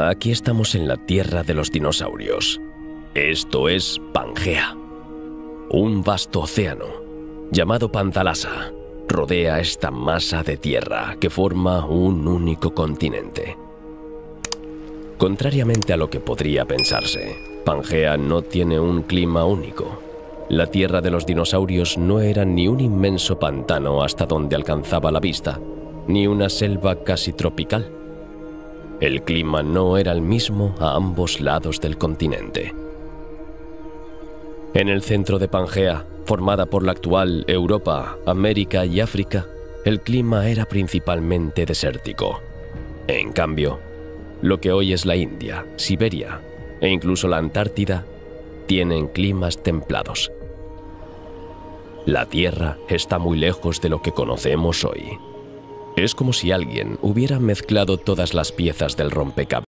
Aquí estamos en la tierra de los dinosaurios. Esto es Pangea. Un vasto océano, llamado Panthalassa, rodea esta masa de tierra que forma un único continente. Contrariamente a lo que podría pensarse, Pangea no tiene un clima único. La tierra de los dinosaurios no era ni un inmenso pantano hasta donde alcanzaba la vista, ni una selva casi tropical. El clima no era el mismo a ambos lados del continente. En el centro de Pangea, formada por la actual Europa, América y África, el clima era principalmente desértico. En cambio, lo que hoy es la India, Siberia e incluso la Antártida tienen climas templados. La Tierra está muy lejos de lo que conocemos hoy. Es como si alguien hubiera mezclado todas las piezas del rompecabezas